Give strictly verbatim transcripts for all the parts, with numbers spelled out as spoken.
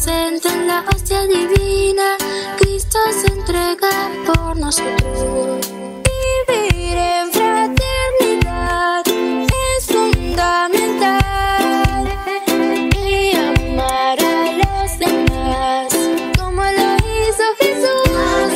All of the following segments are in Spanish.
presente en la hostia divina. Cristo se entrega por nosotros. Vivir en fraternidad es fundamental, y amar a los demás como lo hizo Jesús.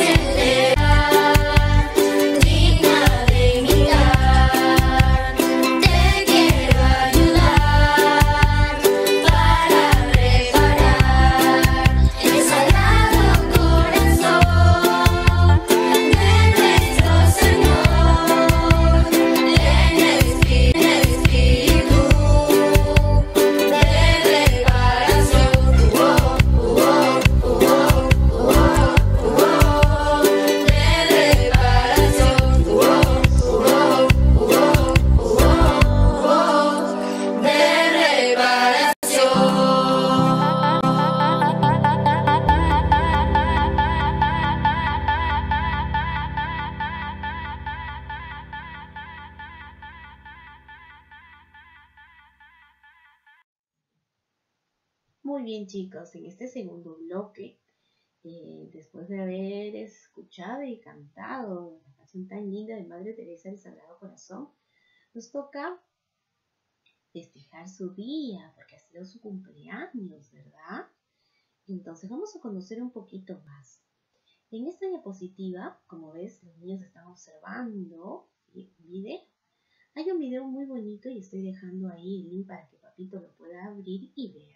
Muy bien, chicos, en este segundo bloque, eh, después de haber escuchado y cantado la canción tan linda de Madre Teresa del Sagrado Corazón, nos toca festejar su día, porque ha sido su cumpleaños, ¿verdad? Entonces vamos a conocer un poquito más. En esta diapositiva, como ves, los niños están observando, ¿sí?, un video. Hay un video muy bonito y estoy dejando ahí el link para que papito lo pueda abrir y ver,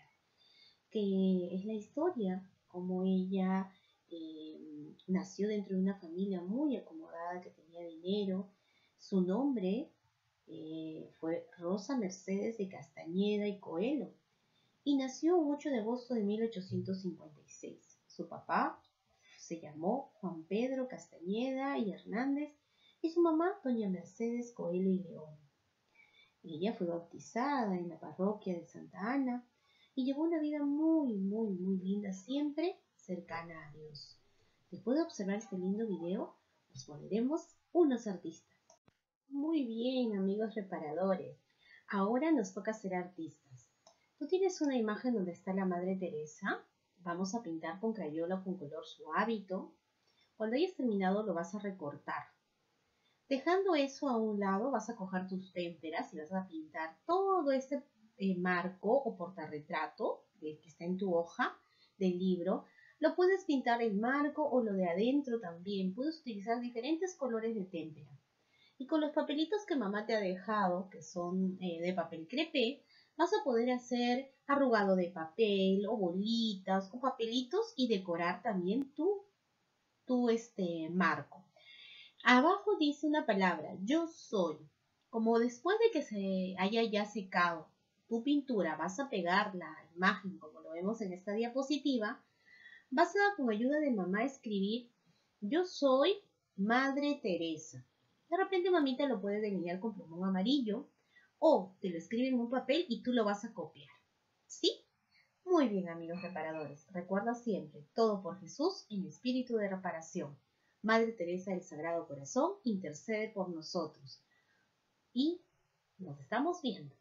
que es la historia, como ella eh, nació dentro de una familia muy acomodada que tenía dinero. Su nombre eh, fue Rosa Mercedes de Castañeda y Coelho, y nació el ocho de agosto de mil ochocientos cincuenta y seis. Su papá se llamó Juan Pedro Castañeda y Hernández, y su mamá doña Mercedes Coelho y León. Ella fue bautizada en la parroquia de Santa Ana y llevó una vida muy, muy, muy linda, siempre cercana a Dios. Después de observar este lindo video, nos volveremos unos artistas. Muy bien, amigos reparadores. Ahora nos toca ser artistas. ¿Tú tienes una imagen donde está la Madre Teresa? Vamos a pintar con crayola o con color su hábito. Cuando hayas terminado lo vas a recortar. Dejando eso a un lado, vas a coger tus témperas y vas a pintar todo este eh, marco o portarretrato que está en tu hoja del libro. Lo puedes pintar el marco o lo de adentro también. Puedes utilizar diferentes colores de témpera. Y con los papelitos que mamá te ha dejado, que son eh, de papel crepé, vas a poder hacer arrugado de papel o bolitas o papelitos y decorar también tu, tu este, marco. Abajo dice una palabra, yo soy. Como después de que se haya ya secado tu pintura, vas a pegar la imagen como lo vemos en esta diapositiva, vas a, con ayuda de mamá, escribir, yo soy Madre Teresa. De repente mamita lo puede delinear con plumón amarillo o te lo escribe en un papel y tú lo vas a copiar. ¿Sí? Muy bien, amigos reparadores. Recuerda siempre, todo por Jesús en espíritu de reparación. Madre Teresa del Sagrado Corazón intercede por nosotros. Y nos estamos viendo.